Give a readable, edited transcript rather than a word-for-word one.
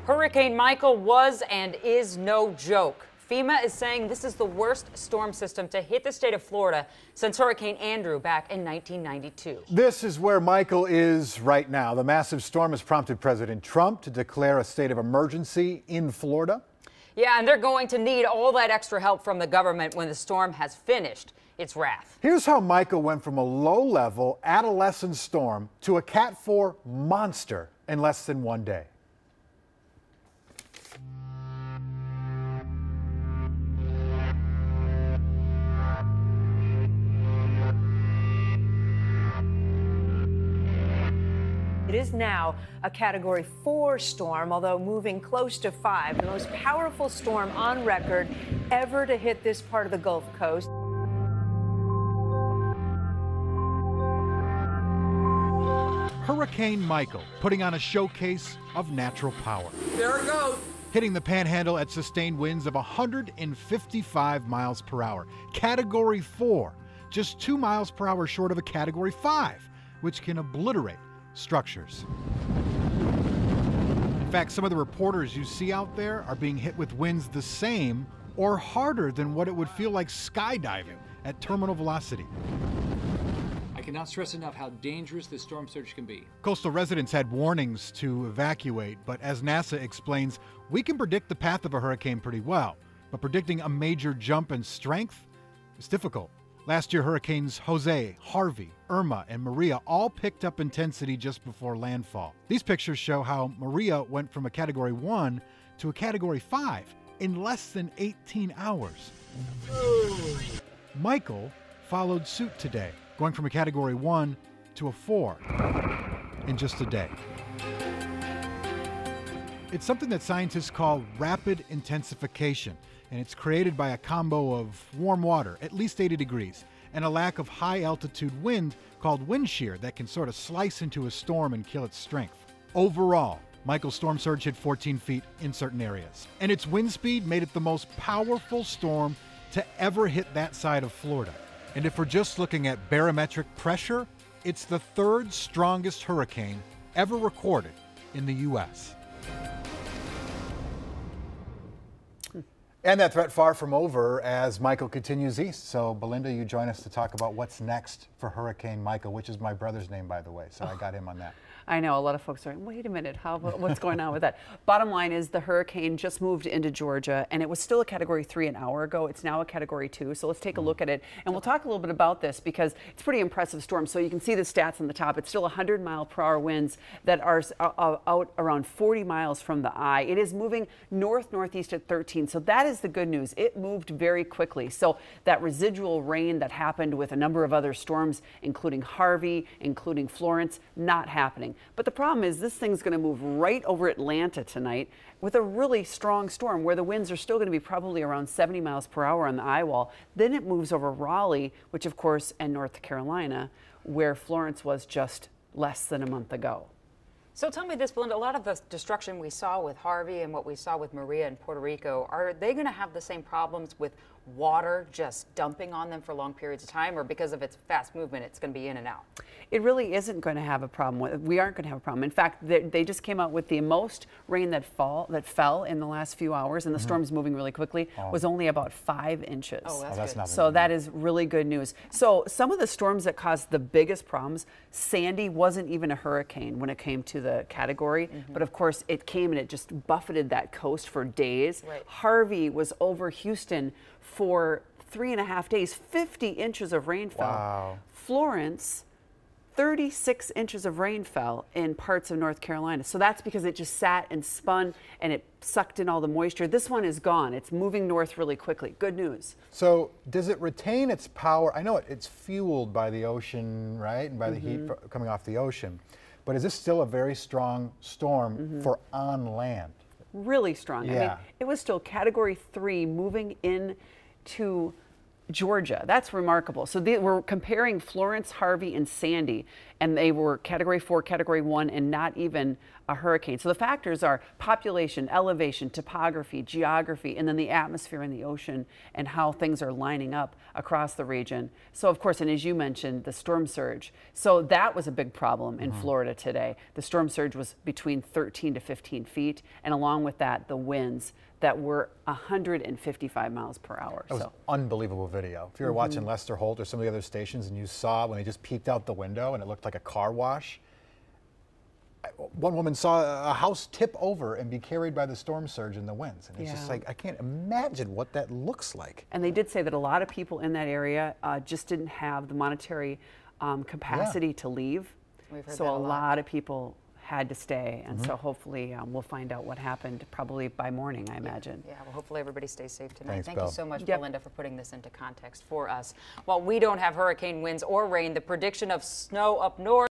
Hurricane Michael was and is no joke. FEMA is saying this is the worst storm system to hit the state of Florida since Hurricane Andrew back in 1992. This is where Michael is right now. The massive storm has prompted President Trump to declare a state of emergency in Florida. Yeah, and they're going to need all that extra help from the government when the storm has finished its wrath. Here's how Michael went from a low-level adolescent storm to a Cat 4 monster in less than one day. It is now a Category 4 storm, although moving close to 5, the most powerful storm on record ever to hit this part of the Gulf Coast. Hurricane Michael putting on a showcase of natural power. There it goes. Hitting the Panhandle at sustained winds of 155 miles per hour. Category 4, just 2 miles per hour short of a Category 5, which can obliterate structures. In fact, some of the reporters you see out there are being hit with winds the same or harder than what it would feel like skydiving at terminal velocity. I cannot stress enough how dangerous this storm surge can be. Coastal residents had warnings to evacuate, but as NASA explains, we can predict the path of a hurricane pretty well, but predicting a major jump in strength is difficult. Last year, hurricanes Jose, Harvey, Irma, and Maria all picked up intensity just before landfall. These pictures show how Maria went from a Category 1 to a Category 5 in less than 18 hours. Michael followed suit today, going from a Category 1 to a 4 in just a day. It's something that scientists call rapid intensification, and it's created by a combo of warm water, at least 80 degrees, and a lack of high-altitude wind called wind shear that can sort of slice into a storm and kill its strength. Overall, Michael's storm surge hit 14 feet in certain areas, and its wind speed made it the most powerful storm to ever hit that side of Florida. And if we're just looking at barometric pressure, it's the third strongest hurricane ever recorded in the U.S. And that threat far from over as Michael continues east. So, Belinda, you join us to talk about what's next for Hurricane Michael, which is my brother's name, by the way. So I got him on that. I know a lot of folks are like, wait a minute, what's going on with that? Bottom line is the hurricane just moved into Georgia, and it was still a Category 3 an hour ago. It's now a Category 2. So let's take a look at it, and we'll talk a little bit about this because it's a pretty impressive storm. So you can see the stats on the top. It's still 100 mile per hour winds that are out around 40 miles from the eye. It is moving northeast at 13. So that is the good news. It moved very quickly. So that residual rain that happened with a number of other storms, including Harvey, including Florence, not happening. But the problem is this thing's going to move right over Atlanta tonight with a really strong storm where the winds are still going to be probably around 70 miles per hour on the eye wall. Then it moves over Raleigh, which of course, and North Carolina, where Florence was just less than a month ago. So tell me this, Belinda, a lot of the destruction we saw with Harvey and what we saw with Maria in Puerto Rico, are they going to have the same problems with water just dumping on them for long periods of time, or because of its fast movement, it's going to be in and out? It really isn't going to have a problem with it. We aren't going to have a problem. In fact, they just came out with the most rain that fell in the last few hours, and the storm's moving really quickly, was only about 5 inches. Oh, that's good. So that is really good news. So some of the storms that caused the biggest problems, Sandy wasn't even a hurricane when it came to the category, but of course it came and it just buffeted that coast for days. Right. Harvey was over Houston for 3.5 days, 50 inches of rainfall. Wow. Florence, 36 inches of rain fell in parts of North Carolina. So that's because it just sat and spun and it sucked in all the moisture. This one is gone. It's moving north really quickly. Good news. So does it retain its power? I know it's fueled by the ocean, right? And by the heat coming off the ocean. But is this still a very strong storm for on land? Really strong. Yeah. I mean, it was still Category 3 moving in to Georgia. That's remarkable. So we're comparing Florence, Harvey, and Sandy. and they were Category 4, Category 1, and not even a hurricane. So the factors are population, elevation, topography, geography, and then the atmosphere and the ocean and how things are lining up across the region. So of course, and as you mentioned, the storm surge. So that was a big problem in Florida today. The storm surge was between 13 to 15 feet, and along with that, the winds that were 155 miles per hour. That was unbelievable video. If you were watching Lester Holt or some of the other stations and you saw when they just peeked out the window and it looked like a car wash, one woman saw a house tip over and be carried by the storm surge and the winds. And it's just like, I can't imagine what that looks like. And they did say that a lot of people in that area just didn't have the monetary capacity to leave. We've heard So that a a lot. lot of people had to stay. And so hopefully we'll find out what happened probably by morning, I imagine. Yeah, well, hopefully everybody stays safe tonight. Thanks, Thank Bill. you so much, Yep. Belinda, for putting this into context for us. While we don't have hurricane winds or rain, the prediction of snow up north